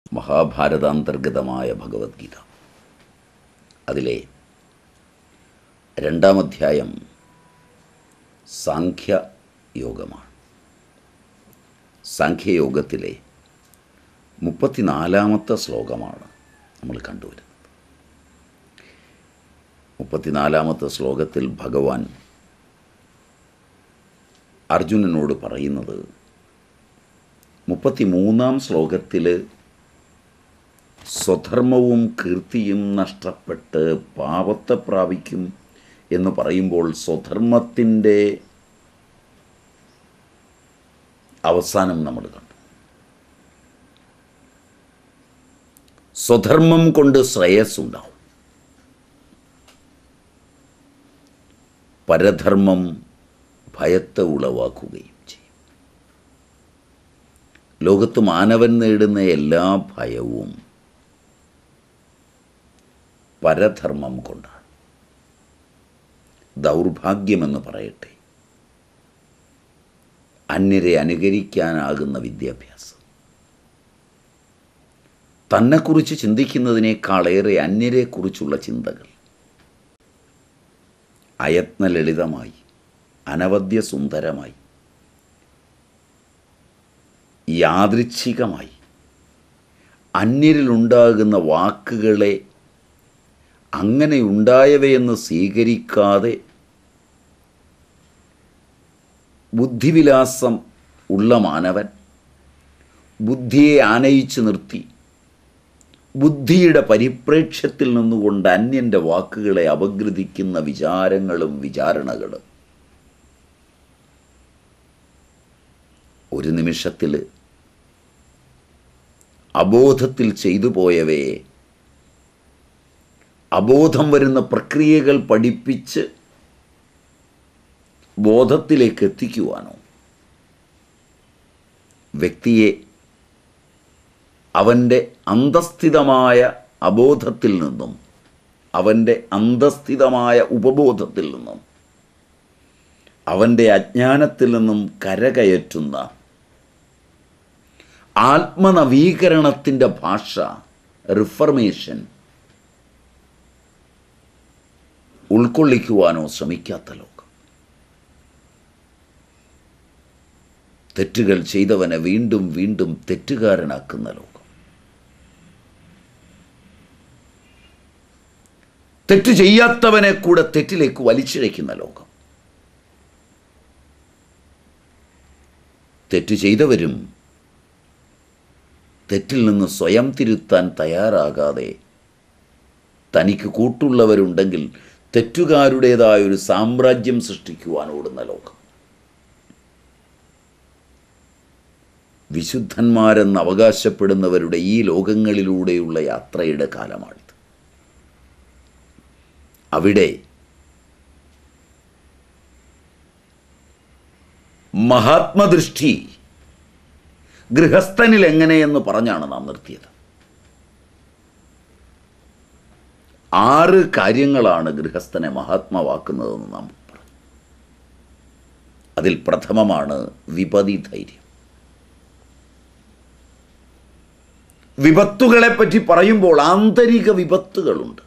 മഹാഭാരതാന്തർഗതമായ ഭഗവത്ഗീത. അതിലെ 2-ാം അധ്യായം സാഖ്യയോഗമാണ്. സാഖ്യയോഗത്തിലെ 34-ാമത്തെ ശ്ലോകമാണ് നമ്മൾ കണ്ടുവരുന്നത്. 34-ാമത്തെ ശ്ലോകത്തിൽ ഭഗവാൻ അർജുനനോട് പറയുന്നത് 33-ാം ശ്ലോകത്തിൽ സ്വധർമ്മവും കീർത്തിയും നഷ്ടപ്പെട്ട് പാപത്തെ പ്രാപിക്കും എന്ന് പറയുമ്പോൾ സ്വധർമ്മത്തിൻ്റെ അവസാനം നമ്മൾ കണ്ടു. സ്വധർമ്മം കൊണ്ട് ശ്രേയസ്സുണ്ടാവും, പരധർമ്മം ഭയത്തെ ഉളവാക്കുകയും ചെയ്യും. ലോകത്ത് മാനവൻ നേടുന്ന എല്ലാ ഭയവും പരധർമ്മം കൊണ്ടാണ്. ദൗർഭാഗ്യമെന്ന് പറയട്ടെ, അന്യരെ അനുകരിക്കാനാകുന്ന വിദ്യാഭ്യാസം, തന്നെക്കുറിച്ച് ചിന്തിക്കുന്നതിനേക്കാളേറെ അന്യരെക്കുറിച്ചുള്ള ചിന്തകൾ, അയത്നലളിതമായി അനവദ്യ സുന്ദരമായി യാദൃച്ഛികമായി അന്യരിലുണ്ടാകുന്ന വാക്കുകളെ അങ്ങനെ ഉണ്ടായവയെന്ന് സ്വീകരിക്കാതെ ബുദ്ധിവിലാസം ഉള്ള മാനവൻ ബുദ്ധിയെ ആനയിച്ചു നിർത്തി ബുദ്ധിയുടെ പരിപ്രേക്ഷ്യത്തിൽ നിന്നുകൊണ്ട് അന്യൻ്റെ വാക്കുകളെ അപഗ്രഥിക്കുന്ന വിചാരങ്ങളും വിചാരണകളും ഒരു നിമിഷത്തിൽ അബോധത്തിൽ ചെയ്തു പോയവയെ അബോധം വരുന്ന പ്രക്രിയകൾ പഠിപ്പിച്ച് ബോധത്തിലേക്ക് എത്തിക്കുവാനോ വ്യക്തിയെ അവൻ്റെ അന്തസ്ഥിതമായ അബോധത്തിൽ നിന്നും അവൻ്റെ അന്തസ്ഥിതമായ ഉപബോധത്തിൽ നിന്നും അവൻ്റെ അജ്ഞാനത്തിൽ നിന്നും കരകയറ്റുന്ന ആത്മനവീകരണത്തിൻ്റെ ഭാഷ, റിഫർമേഷൻ ഉൾക്കൊള്ളിക്കുവാനോ ശ്രമിക്കാത്ത ലോകം, തെറ്റുകൾ ചെയ്തവനെ വീണ്ടും വീണ്ടും തെറ്റുകാരനാക്കുന്ന ലോകം, തെറ്റ് ചെയ്യാത്തവനെ കൂടെ തെറ്റിലേക്ക് വലിച്ചിഴയ്ക്കുന്ന ലോകം, തെറ്റ് ചെയ്തവരും തെറ്റിൽ നിന്ന് സ്വയം തിരുത്താൻ തയ്യാറാകാതെ തനിക്ക് കൂട്ടുള്ളവരുണ്ടെങ്കിൽ തെറ്റുകാരുടേതായൊരു സാമ്രാജ്യം സൃഷ്ടിക്കുവാൻ ഓടുന്ന ലോകം. വിശുദ്ധന്മാരെന്ന് അവകാശപ്പെടുന്നവരുടെ ഈ ലോകങ്ങളിലൂടെയുള്ള യാത്രയുടെ കാലമാണിത്. അവിടെ മഹാത്മദൃഷ്ടി ഗൃഹസ്ഥനിൽ എങ്ങനെയെന്ന് പറഞ്ഞാണ് നാം നിർത്തിയത്. 6 കാര്യങ്ങളാണ് ഗൃഹസ്ഥനെ മഹാത്മാവാക്കുന്നതെന്ന് നാം പറഞ്ഞു. അതിൽ പ്രഥമമാണ് വിപതി ധൈര്യം. വിപത്തുകളെപ്പറ്റി പറയുമ്പോൾ ആന്തരിക വിപത്തുകളുണ്ട്.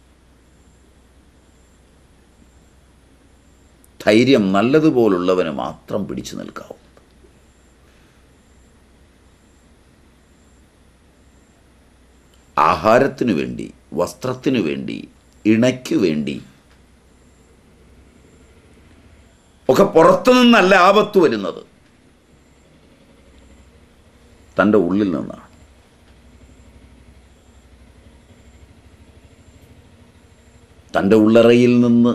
ധൈര്യം നല്ലതുപോലുള്ളവന് മാത്രം പിടിച്ചു നിൽക്കാവും. ആഹാരത്തിനു വേണ്ടി, വസ്ത്രത്തിനു വേണ്ടി, ഇണയ്ക്കു വേണ്ടി ഒക്കെ പുറത്തുനിന്നല്ല ആപത്ത് വരുന്നത്, തൻ്റെ ഉള്ളിൽ നിന്നാണ്. തൻ്റെ ഉള്ളറയിൽ നിന്ന്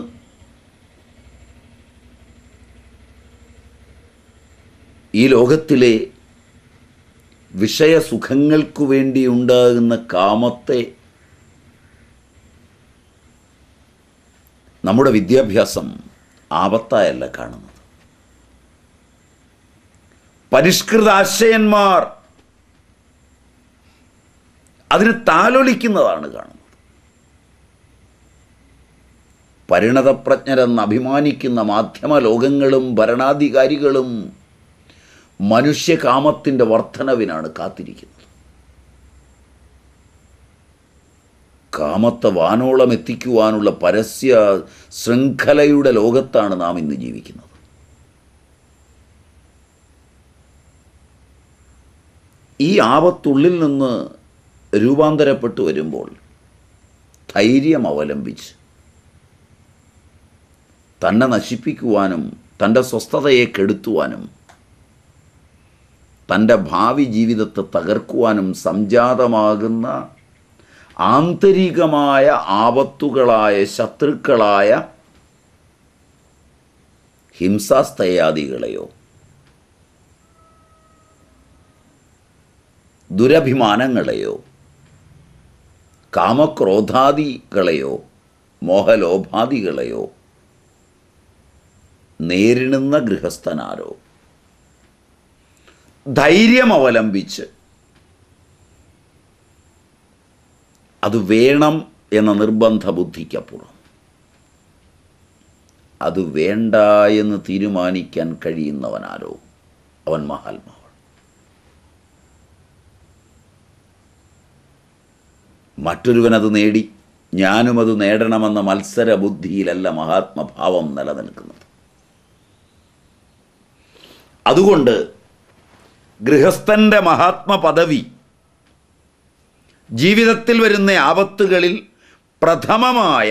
ഈ ലോകത്തിലെ വിഷയസുഖങ്ങൾക്കു വേണ്ടി ഉണ്ടാകുന്ന കാമത്തെ നമ്മുടെ വിദ്യാഭ്യാസം ആപത്തായല്ല കാണുന്നത്. പരിഷ്കൃത ആശയന്മാർ അതിന് താലോലിക്കുന്നതാണ് കാണുന്നത്. പരിണതപ്രജ്ഞരെന്ന് അഭിമാനിക്കുന്ന മാധ്യമ ലോകങ്ങളും ഭരണാധികാരികളും മനുഷ്യകാമത്തിൻ്റെ വർധനവിനാണ് കാത്തിരിക്കുന്നത്. കാമത്തെ വാനോളം എത്തിക്കുവാനുള്ള പരസ്യ ശൃംഖലയുടെ ലോകത്താണ് നാം ഇന്ന് ജീവിക്കുന്നത്. ഈ ആപത്തുള്ളിൽ നിന്ന് രൂപാന്തരപ്പെട്ടു വരുമ്പോൾ ധൈര്യം അവലംബിച്ച് തന്നെ നശിപ്പിക്കുവാനും തൻ്റെ സ്വസ്ഥതയെ കെടുത്തുവാനും തൻ്റെ ഭാവി ജീവിതത്തെ തകർക്കുവാനും സംജാതമാകുന്ന ആന്തരികമായ ആപത്തുകളായ ശത്രുക്കളായ ഹിംസാസ്തയാദികളെയോ ദുരഭിമാനങ്ങളെയോ കാമക്രോധാദികളെയോ മോഹലോഭാദികളെയോ നേരിടുന്ന ഗൃഹസ്ഥനാരോ ധൈര്യം അവലംബിച്ച് അത് വേണം എന്ന നിർബന്ധ ബുദ്ധിക്കപ്പുറം അത് വേണ്ട എന്ന് തീരുമാനിക്കാൻ കഴിയുന്നവനാരോ അവൻ മഹാത്മാവാണ്. മറ്റൊരുവനത് നേടി ഞാനും അത് നേടണമെന്ന മത്സര ബുദ്ധിയിലല്ല മഹാത്മഭാവം നിലനിൽക്കുന്നത്. അതുകൊണ്ട് ഗൃഹസ്ഥൻ്റെ മഹാത്മ പദവി ജീവിതത്തിൽ വരുന്ന ആപത്തുകളിൽ പ്രഥമമായ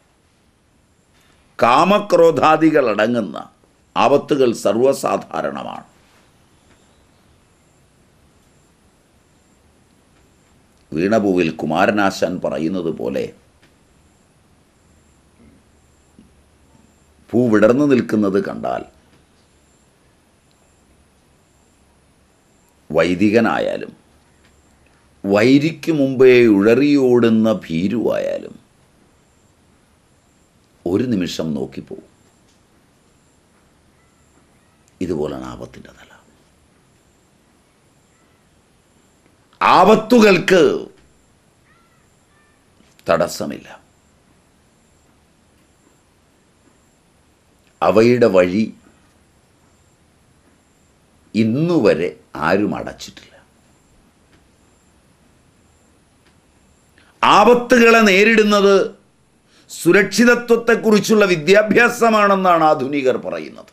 കാമക്രോധാദികൾ അടങ്ങുന്ന ആപത്തുകൾ സർവ്വസാധാരണമാണ്. വീണപൂവിൽ കുമാരനാശാൻ പറയുന്നത് പോലെ പൂ വിടർന്നു നിൽക്കുന്നത് കണ്ടാൽ വൈദികനായാലും വൈരിക്ക് മുമ്പേ ഉഴറിയോടുന്ന ഭീരുവായാലും ഒരു നിമിഷം നോക്കിപ്പോവും. ഇതുപോലാണ് ആപത്തിൻ്റെ നില. ആപത്തുകൾക്ക് തടസ്സമില്ല. അവയുടെ വഴി ഇന്നുവരെ ആരും അടച്ചിട്ടില്ല. ആപത്തുകളെ നേരിടുന്നത് സുരക്ഷിതത്വത്തെക്കുറിച്ചുള്ള വിദ്യാഭ്യാസമാണെന്നാണ് ആധുനികർ പറയുന്നത്.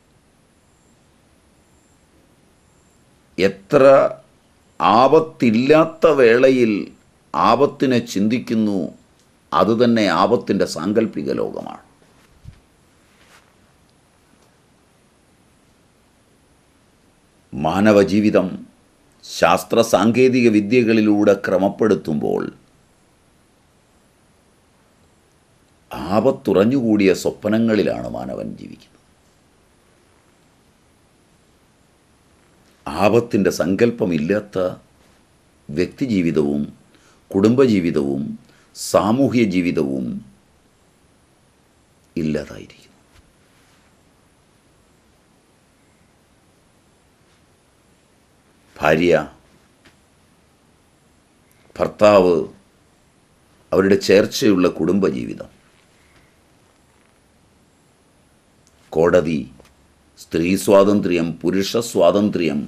എത്ര ആപത്തില്ലാത്ത വേളയിൽ ആപത്തിനെ ചിന്തിക്കുന്നു, അതുതന്നെ ആപത്തിൻ്റെ സാങ്കല്പിക ലോകമാണ്. മാനവജീവിതം ശാസ്ത്ര സാങ്കേതിക വിദ്യകളിലൂടെ ക്രമപ്പെടുത്തുമ്പോൾ ആപത്തുറഞ്ഞുകൂടിയ സ്വപ്നങ്ങളിലാണ് മാനവൻ ജീവിക്കുന്നത്. ആപത്തിൻ്റെ സങ്കല്പമില്ലാത്ത വ്യക്തിജീവിതവും കുടുംബജീവിതവും സാമൂഹ്യ ജീവിതവും ഇല്ലാതായിരിക്കുന്നു. ഭാര്യ, ഭർത്താവ്, അവരുടെ ചേർച്ചയുള്ള കുടുംബജീവിതം, കോടതി, സ്ത്രീ സ്വാതന്ത്ര്യം, പുരുഷ സ്വാതന്ത്ര്യം,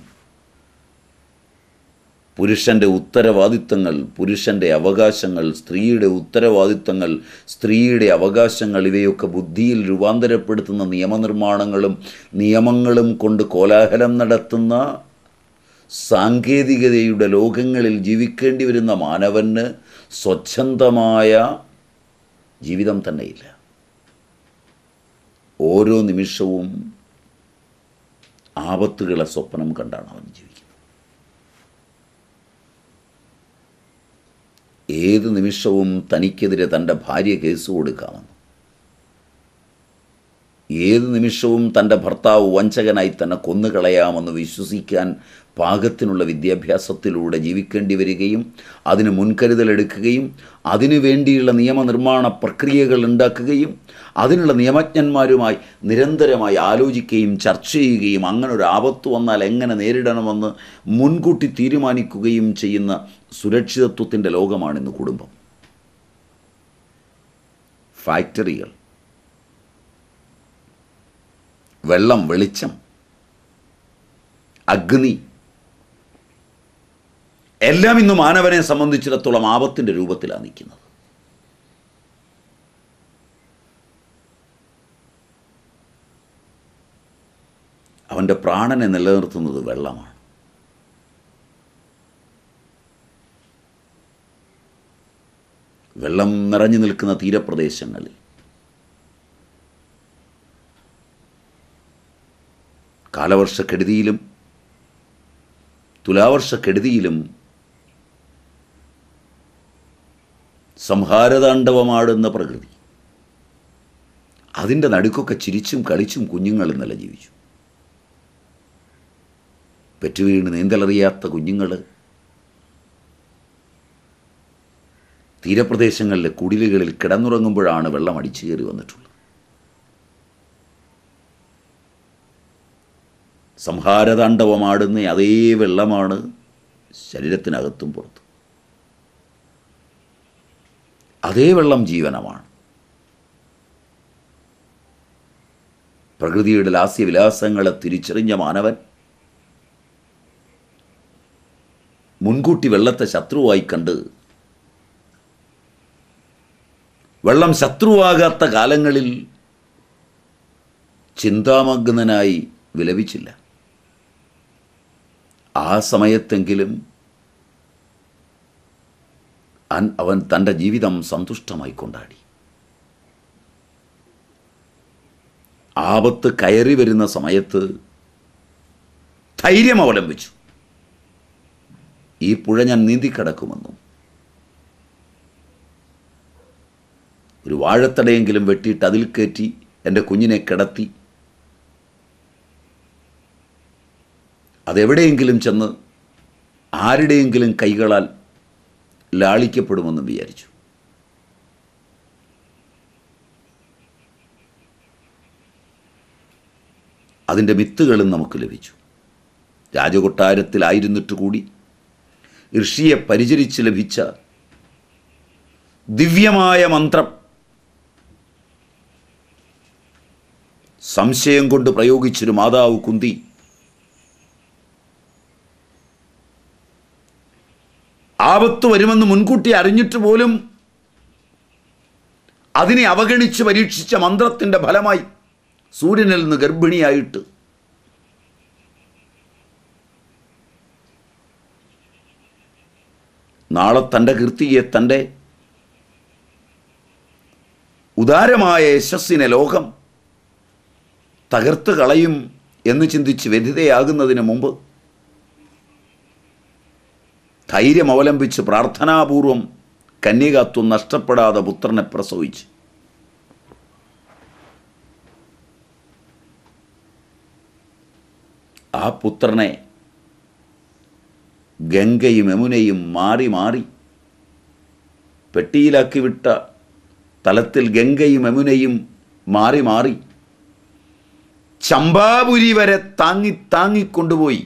പുരുഷൻ്റെ ഉത്തരവാദിത്തങ്ങൾ, പുരുഷൻ്റെ അവകാശങ്ങൾ, സ്ത്രീയുടെ ഉത്തരവാദിത്തങ്ങൾ, സ്ത്രീയുടെ അവകാശങ്ങൾ, ഇവയൊക്കെ ബുദ്ധിയിൽ രൂപാന്തരപ്പെടുത്തുന്ന നിയമങ്ങളും കൊണ്ട് കോലാഹലം നടത്തുന്ന സാങ്കേതികതയുടെ ലോകങ്ങളിൽ ജീവിക്കേണ്ടി വരുന്ന മാനവന് സ്വച്ഛന്തമായ ജീവിതം തന്നെയില്ല. ഓരോ നിമിഷവും ആപത്തുകളെ സ്വപ്നം കണ്ടാണ് അവൻ ജീവിക്കുന്നത്. ഏത് നിമിഷവും തനിക്കെതിരെ തൻ്റെ ഭാര്യ കേസ് കൊടുക്കാമെന്ന്, ഏത് നിമിഷവും തൻ്റെ ഭർത്താവ് വഞ്ചകനായി തന്നെ കൊന്നുകളയാമെന്ന് വിശ്വസിക്കാൻ പാകത്തിനുള്ള വിദ്യാഭ്യാസത്തിലൂടെ ജീവിക്കേണ്ടി വരികയും അതിന് മുൻകരുതലെടുക്കുകയും അതിനു വേണ്ടിയുള്ള നിയമനിർമ്മാണ പ്രക്രിയകൾ ഉണ്ടാക്കുകയും അതിനുള്ള നിയമജ്ഞന്മാരുമായി നിരന്തരമായി ആലോചിക്കുകയും ചർച്ച ചെയ്യുകയും അങ്ങനെ ഒരു ആപത്ത് വന്നാൽ എങ്ങനെ നേരിടണമെന്ന് മുൻകൂട്ടി തീരുമാനിക്കുകയും ചെയ്യുന്ന സുരക്ഷിതത്വത്തിൻ്റെ ലോകമാണിന്ന് കുടുംബം. ഫാക്ടറികൾ, വെള്ളം, വെളിച്ചം, അഗ്നി എല്ലാം ഇന്ന് മാനവനെ സംബന്ധിച്ചിടത്തോളം ആപത്തിൻ്റെ രൂപത്തിലാണ് നിൽക്കുന്നത്. അവൻ്റെ പ്രാണനെ നിലനിർത്തുന്നത് വെള്ളമാണ്. വെള്ളം നിറഞ്ഞു നിൽക്കുന്ന തീരപ്രദേശങ്ങളിൽ കാലവർഷക്കെടുതിയിലും തുലാവർഷക്കെടുതിയിലും സംഹാരതാണ്ഡവമാടുന്ന പ്രകൃതി, അതിൻ്റെ നടുക്കൊക്കെ ചിരിച്ചും കളിച്ചും കുഞ്ഞുങ്ങൾ ഇന്നലെ ജീവിച്ചു. പെറ്റുവീണ് നീന്തലറിയാത്ത കുഞ്ഞുങ്ങൾ തീരപ്രദേശങ്ങളിലെ കുടിലുകളിൽ കിടന്നുറങ്ങുമ്പോഴാണ് വെള്ളം അടിച്ചു കയറി വന്നിട്ടുള്ളത്. സംഹാരതാണ്ഡവമാടുന്ന അതേ വെള്ളമാണ് ശരീരത്തിനകത്തും പുറത്തും. അതേ വെള്ളം ജീവനമാണ്. പ്രകൃതിയുടെ ലാസ്യവിലാസങ്ങളെ തിരിച്ചറിഞ്ഞ മാനവൻ മുൻകൂട്ടി വെള്ളത്തെ ശത്രുവായി കണ്ട് വെള്ളം ശത്രുവാകാത്ത കാലങ്ങളിൽ ചിന്താമഗ്നനായി വിലപിച്ചില്ല. ആ സമയത്തെങ്കിലും അവൻ തൻ്റെ ജീവിതം സന്തുഷ്ടമായി കൊണ്ടാടി. ആപത്ത് കയറി വരുന്ന സമയത്ത് ധൈര്യം അവലംബിച്ചു. ഈ പുഴ ഞാൻ നീന്തിക്കടക്കുമെന്നും ഒരു വാഴത്തടയെങ്കിലും വെട്ടിയിട്ട് അതിൽ കയറ്റി എൻ്റെ കുഞ്ഞിനെ കിടത്തി അതെവിടെയെങ്കിലും ചെന്ന് ആരുടെയെങ്കിലും കൈകളാൽ ലാളിക്കപ്പെടുമെന്നും വിചാരിച്ചു. അതിൻ്റെ വിത്തുകളും നമുക്ക് ലഭിച്ചു. രാജകൊട്ടാരത്തിലായിരുന്നിട്ട് കൂടി ഋഷിയെ പരിചരിച്ച് ലഭിച്ച ദിവ്യമായ മന്ത്രം സംശയം കൊണ്ട് പ്രയോഗിച്ചൊരു മാതാവ് കുന്തി ആപത്ത് വരുമെന്ന് മുൻകൂട്ടി അറിഞ്ഞിട്ട് പോലും അതിനെ അവഗണിച്ച് പരീക്ഷിച്ച മന്ത്രത്തിൻ്റെ ഫലമായി സൂര്യനിൽ നിന്ന് ഗർഭിണിയായിട്ട് നാളെ തൻ്റെ കീർത്തിയെ, തൻ്റെ ഉദാരമായ യശസ്സിനെ ലോകം തകർത്ത് കളയും എന്ന് ചിന്തിച്ച് വ്യഥിതയാകുന്നതിന് മുമ്പ് ധൈര്യം അവലംബിച്ച് പ്രാർത്ഥനാപൂർവം കന്യകാത്വം നഷ്ടപ്പെടാതെ പുത്രനെ പ്രസവിച്ച് ആ പുത്രനെ ഗംഗയും യമുനയും മാറി മാറി പെട്ടിയിലാക്കി വിട്ട തലത്തിൽ ഗംഗയും യമുനയും മാറി മാറി ചമ്പാപുരി വരെ താങ്ങിക്കൊണ്ടുപോയി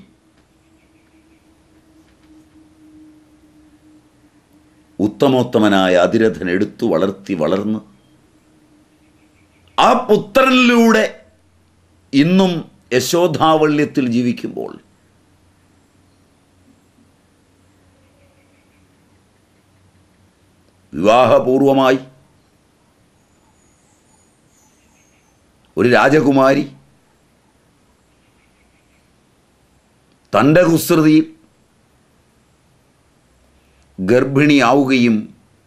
ഉത്തമോത്തമനായ അതിരഥൻ എടുത്തു വളർത്തി വളർന്ന് ആ പുത്രനിലൂടെ ഇന്നും യശോധാവല്യത്തിൽ ജീവിക്കുമ്പോൾ വിവാഹപൂർവമായി ഒരു രാജകുമാരി തൻ്റെ കുസൃതിയിൽ ഗർഭിണിയാവുകയും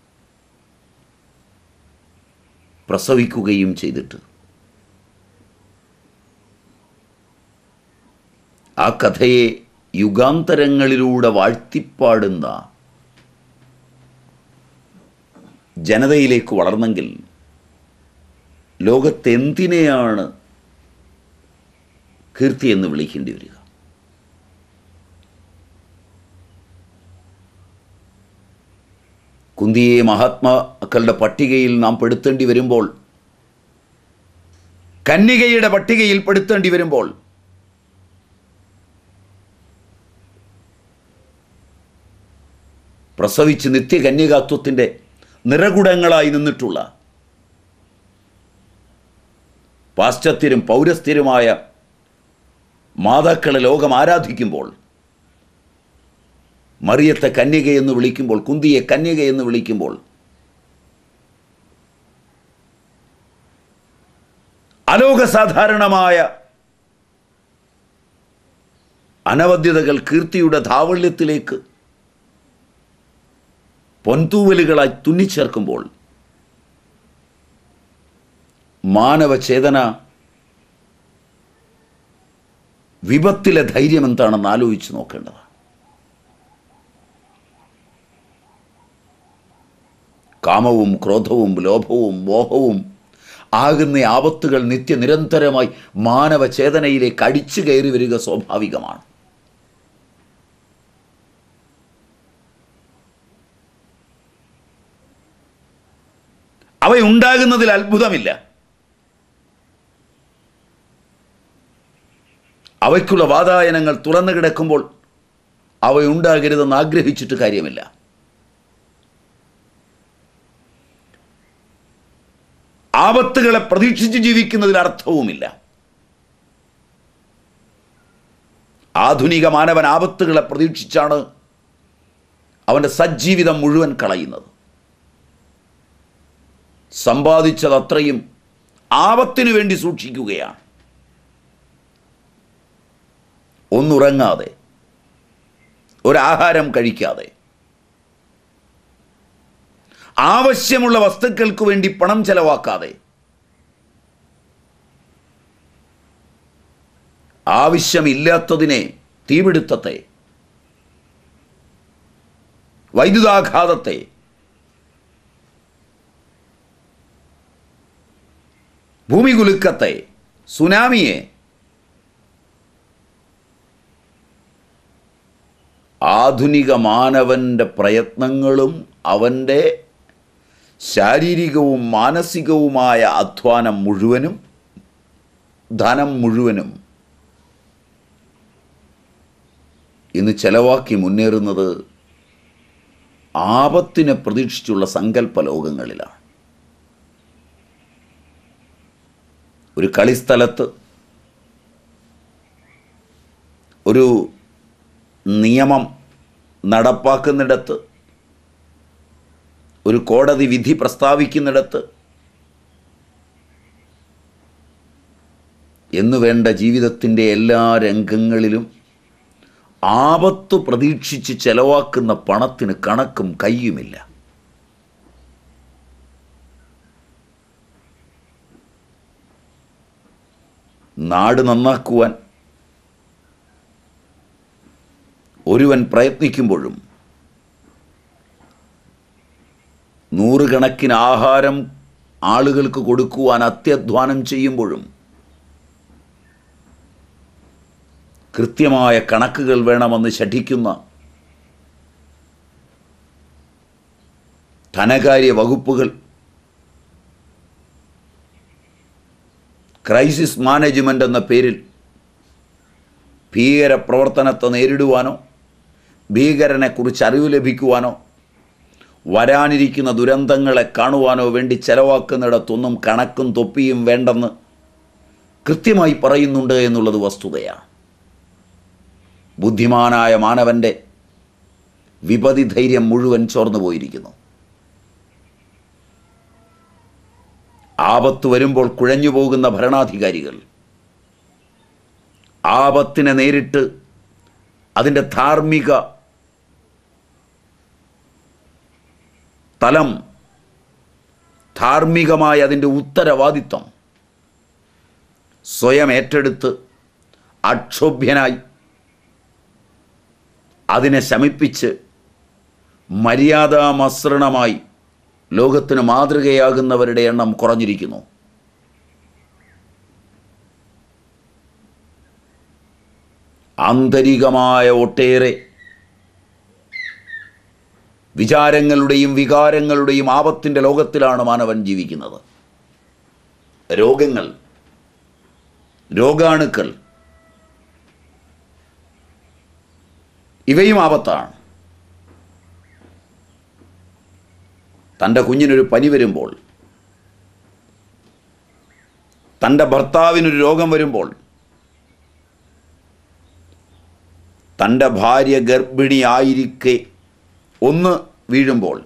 പ്രസവിക്കുകയും ചെയ്തിട്ട് ആ കഥയെ യുഗാന്തരങ്ങളിലൂടെ വാഴ്ത്തിപ്പാടുന്ന ജനതയിലേക്ക് വളർന്നെങ്കിൽ ലോകത്തെന്തിനെയാണ് കീർത്തി എന്ന് വിളിക്കേണ്ടി വരിക? കുന്തിയെ മഹാത്മാക്കളുടെ പട്ടികയിൽ നാം പെടുത്തേണ്ടി വരുമ്പോൾ, കന്യകയുടെ പട്ടികയിൽ പെടുത്തേണ്ടി വരുമ്പോൾ പ്രസവിച്ച് നിത്യകന്യകാത്വത്തിൻ്റെ നിറകുടങ്ങളായി നിന്നിട്ടുള്ള പാശ്ചാത്യരും പൗരസ്ഥിരമായ മാതാക്കളെ ലോകം ആരാധിക്കുമ്പോൾ, മറിയത്തെ കന്യകയെന്ന് വിളിക്കുമ്പോൾ, കുന്തിയെ കന്യകയെന്ന് വിളിക്കുമ്പോൾ അലോകസാധാരണമായ അനവദ്യതകൾ കീർത്തിയുടെ ധാവള്യത്തിലേക്ക് പൊൻതൂവലുകളായി തുന്നിച്ചേർക്കുമ്പോൾ മാനവചേതന വിപത്തിലെ ധൈര്യം എന്താണെന്ന് ആലോചിച്ച് നോക്കേണ്ടതാണ്. കാമവും ക്രോധവും ലോഭവും മോഹവും ആകുന്ന ആപത്തുകൾ നിത്യനിരന്തരമായി മാനവചേതനയിലേക്ക് അടിച്ചു കയറി വരിക സ്വാഭാവികമാണ്. അവയുണ്ടാകുന്നതിൽ അത്ഭുതമില്ല. അവയ്ക്കുള്ള വാതായനങ്ങൾ തുറന്നു കിടക്കുമ്പോൾ അവയുണ്ടാകരുതെന്ന് ആഗ്രഹിച്ചിട്ട് കാര്യമില്ല. ആപത്തുകളെ പ്രതീക്ഷിച്ച് ജീവിക്കുന്നതിൽ അർത്ഥവുമില്ല. ആധുനിക മാനവൻ ആപത്തുകളെ പ്രതീക്ഷിച്ചാണ് അവൻ്റെ സജ്ജീവിതം മുഴുവൻ കളയുന്നത്. സമ്പാദിച്ചതത്രയും ആപത്തിനു വേണ്ടി സൂക്ഷിക്കുകയാണ്. ഒന്നുറങ്ങാതെ, ഒരാഹാരം കഴിക്കാതെ, ആവശ്യമുള്ള വസ്തുക്കൾക്ക് വേണ്ടി പണം ചെലവാക്കാതെ, ആവശ്യമില്ലാത്തതിനെ, തീപിടുത്തത്തെ, വൈദ്യുതാഘാതത്തെ, ഭൂമികുലുക്കത്തെ, സുനാമിയെ, ആധുനിക മാനവൻ്റെ പ്രയത്നങ്ങളും അവൻ്റെ ശാരീരികവും മാനസികവുമായ അധ്വാനം മുഴുവനും, ധനം മുഴുവനും ഇന്ന് ചെലവാക്കി മുന്നേറുന്നത് ആപത്തിനെ പ്രതീക്ഷിച്ചുള്ള സങ്കല്പ ലോകങ്ങളിലാണ്. ഒരു കളിസ്ഥലത്ത് ഒരു നിയമം നടപ്പാക്കുന്നിടത്ത്, ഒരു കോടതി വിധി പ്രസ്താവിക്കുന്നിടത്ത് എന്നുവേണ്ട ജീവിതത്തിൻ്റെ എല്ലാ രംഗങ്ങളിലും ആപത്ത് പ്രതീക്ഷിച്ച് ചെലവാക്കുന്ന പണത്തിന് കണക്കും കയ്യുമില്ല. നാട് നന്നാക്കുവാൻ ഒരുവൻ പ്രയത്നിക്കുമ്പോഴും, നൂറുകണക്കിന് ആഹാരം ആളുകൾക്ക് കൊടുക്കുവാൻ അത്യധ്വാനം ചെയ്യുമ്പോഴും കൃത്യമായ കണക്കുകൾ വേണമെന്ന് ശഠിക്കുന്ന ധനകാര്യ വകുപ്പുകൾ ക്രൈസിസ് മാനേജ്മെൻ്റ് എന്ന പേരിൽ ഭീകര പ്രവർത്തനത്തെ നേരിടുവാനോ ഭീകരനെക്കുറിച്ച് അറിവ് ലഭിക്കുവാനോ വരാനിരിക്കുന്ന ദുരന്തങ്ങളെ കാണുവാനോ വേണ്ടി ചെലവാക്കുന്നിടത്തൊന്നും കണക്കും തൊപ്പിയും വേണ്ടെന്ന് കൃത്യമായി പറയുന്നുണ്ട് എന്നുള്ളത് വസ്തുതയാണ്. ബുദ്ധിമാനായ മാനവൻ്റെ വിപതി ധൈര്യം മുഴുവൻ ചോർന്നു പോയിരിക്കുന്നു. ആപത്ത് വരുമ്പോൾ കുഴഞ്ഞു പോകുന്ന ഭരണാധികാരികൾ ആപത്തിനെ നേരിട്ട് അതിൻ്റെ ധാർമ്മിക തലം, ധാർമ്മികമായ അതിൻ്റെ ഉത്തരവാദിത്വം സ്വയം ഏറ്റെടുത്ത് അക്ഷോഭ്യനായി അതിനെ ശമിപ്പിച്ച് മര്യാദാമസൃണമായി ലോകത്തിന് മാതൃകയാകുന്നവരുടെ എണ്ണം കുറഞ്ഞിരിക്കുന്നു. ആന്തരികമായ ഒട്ടേറെ വിചാരങ്ങളുടെയും വികാരങ്ങളുടെയും ആപത്തിൻ്റെ ലോകത്തിലാണ് മാനവൻ ജീവിക്കുന്നത്. രോഗങ്ങൾ, രോഗാണുക്കൾ, ഇവയും ആപത്താണ്. തൻ്റെ കുഞ്ഞിനൊരു പനി വരുമ്പോൾ, തൻ്റെ ഭർത്താവിനൊരു രോഗം വരുമ്പോൾ, തൻ്റെ ഭാര്യ ഗർഭിണിയായിരിക്കെ ഒന്ന് വീഴുമ്പോൾ,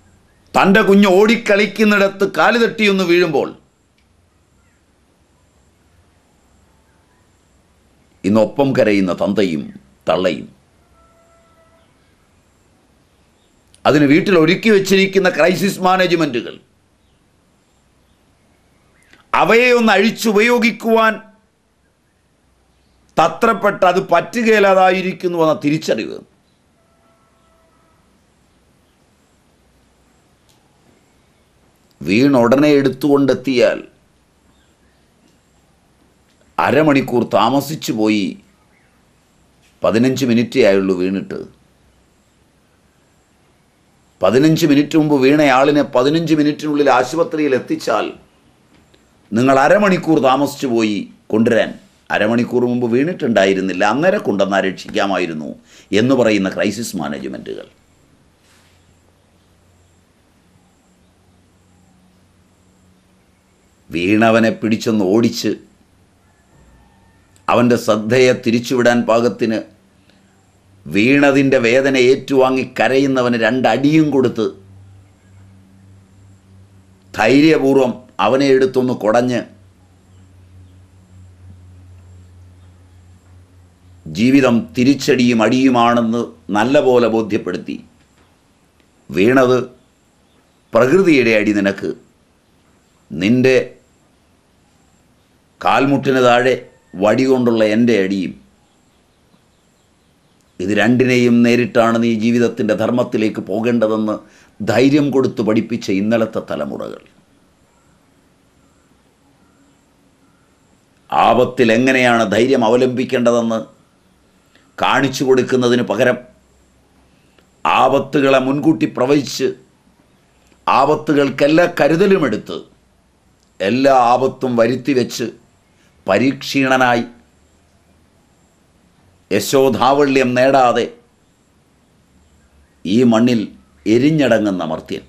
തൻ്റെ കുഞ്ഞ് ഓടിക്കളിക്കുന്നിടത്ത് കാല് തട്ടിയൊന്ന് വീഴുമ്പോൾ ഇന്നൊപ്പം കരയുന്ന തന്തയും തള്ളയും. അതിന് വീട്ടിൽ ഒരുക്കി വച്ചിരിക്കുന്ന ക്രൈസിസ് മാനേജ്മെൻറ്റുകൾ അവയെ ഒന്ന് അഴിച്ചുപയോഗിക്കുവാൻ തത്രപ്പെട്ട് അത് പറ്റുകയില്ലാതായിരിക്കുന്നു എന്ന തിരിച്ചറിവ് വീണുടനെ എടുത്തുകൊണ്ടെത്തിയാൽ അരമണിക്കൂർ താമസിച്ചു പോയി, 15 മിനിറ്റേ ആയുള്ളൂ വീണിട്ട്. 15 മിനിറ്റ് മുമ്പ് വീണയാളിനെ 15 മിനിറ്റിനുള്ളിൽ ആശുപത്രിയിൽ എത്തിച്ചാൽ നിങ്ങൾ അരമണിക്കൂർ താമസിച്ചു പോയി കൊണ്ടുവരാൻ. അരമണിക്കൂർ മുമ്പ് വീണിട്ടുണ്ടായിരുന്നില്ല, അന്നേരം കൊണ്ടുവന്നാൽ രക്ഷിക്കാമായിരുന്നു എന്ന് പറയുന്ന ക്രൈസിസ് മാനേജ്മെൻറ്റുകൾ. വീണവനെ പിടിച്ചൊന്ന് ഓടിച്ച് അവൻ്റെ ശ്രദ്ധയെ തിരിച്ചുവിടാൻ പാകത്തിന് വീണതിൻ്റെ വേദന ഏറ്റുവാങ്ങി കരയുന്നവന് 2 അടിയും കൊടുത്ത് ധൈര്യപൂർവം അവനെ എടുത്തൊന്ന് കുടഞ്ഞ് ജീവിതം തിരിച്ചടിയും അടിയുമാണെന്ന് നല്ല പോലെ ബോധ്യപ്പെടുത്തി. വീണത് പ്രകൃതിയുടെ അടി നിനക്ക്, നിൻ്റെ കാൽമുട്ടിന് താഴെ വടി കൊണ്ടുള്ള എൻ്റെ അടിയും, ഇത് രണ്ടിനെയും നേരിട്ടാണ് നീ ജീവിതത്തിൻ്റെ ധർമ്മത്തിലേക്ക് പോകേണ്ടതെന്ന് ധൈര്യം കൊടുത്ത് പഠിപ്പിച്ച ഇന്നലത്തെ തലമുറകൾ. ആപത്തിൽ എങ്ങനെയാണ് ധൈര്യം അവലംബിക്കേണ്ടതെന്ന് കാണിച്ചു കൊടുക്കുന്നതിന് പകരം ആപത്തുകളെ മുൻകൂട്ടി പ്രവചിച്ച് ആപത്തുകൾക്കെല്ലാ കരുതലുമെടുത്ത് എല്ലാ ആപത്തും വരുത്തി വെച്ച് പരീക്ഷീണനായി യശോധാവള്യം നേടാതെ ഈ മണ്ണിൽ എരിഞ്ഞടങ്ങുന്ന മർത്യൻ.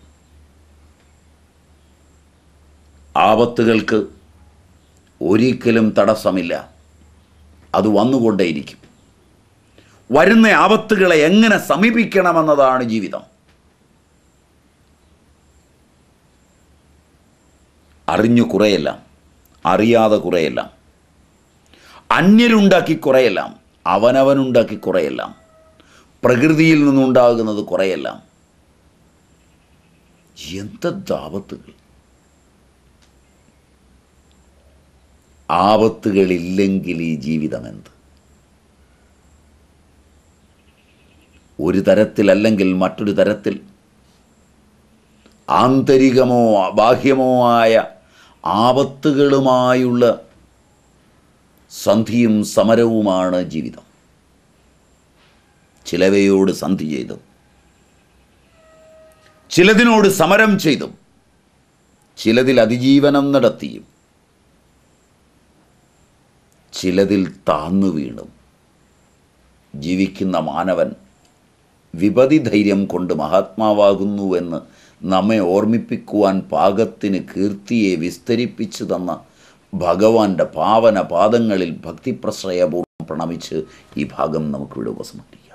ആപത്തുകൾക്ക് ഒരിക്കലും തടസ്സമില്ല, അത് വന്നുകൊണ്ടേയിരിക്കും. വരുന്ന ആപത്തുകളെ എങ്ങനെ സമീപിക്കണമെന്നതാണ് ജീവിതം. അറിഞ്ഞു കുറയെല്ലാം, അറിയാതെ കുറയെല്ലാം, അന്യരുണ്ടാക്കി കുറയെല്ലാം, അവനവനുണ്ടാക്കി കുറയെല്ലാം, പ്രകൃതിയിൽ നിന്നുണ്ടാകുന്നത് കുറയെല്ലാം. എന്താപത്തുകൾ! ആപത്തുകളില്ലെങ്കിൽ ഈ ജീവിതം എന്ത്? ഒരു തരത്തിലല്ലെങ്കിൽ മറ്റൊരു തരത്തിൽ ആന്തരികമോ ബാഹ്യമോ ആയ ആപത്തുകളുമായുള്ള സന്ധിയും സമരവുമാണ് ജീവിതം. ചിലവയോട് സന്ധി ചെയ്തും ചിലതിനോട് സമരം ചെയ്തും ചിലതിൽ അതിജീവനം നടത്തിയും ചിലതിൽ താന്നു വീണും ജീവിക്കുന്ന മാനവൻ വിപതി ധൈര്യം കൊണ്ട് മഹാത്മാവാകുന്നുവെന്ന് നമ്മെ ഓർമ്മിപ്പിക്കുവാൻ പാകത്തിന് കീർത്തിയെ വിസ്തരിപ്പിച്ചു തന്ന ഭഗവാന്റെ പാവന പാദങ്ങളിൽ ഭക്തിപ്രശ്രയപൂർവ്വം പ്രണമിച്ച് ഈ ഭാഗം നമുക്കിവിടെ ഉപസംഹരിക്കാം.